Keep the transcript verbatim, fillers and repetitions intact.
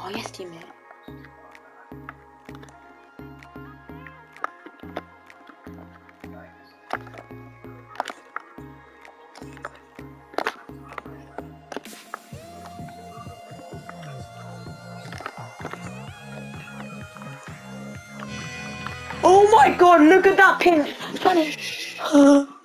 Oh, yes, teammate. Oh my god, look at that pin! Funny.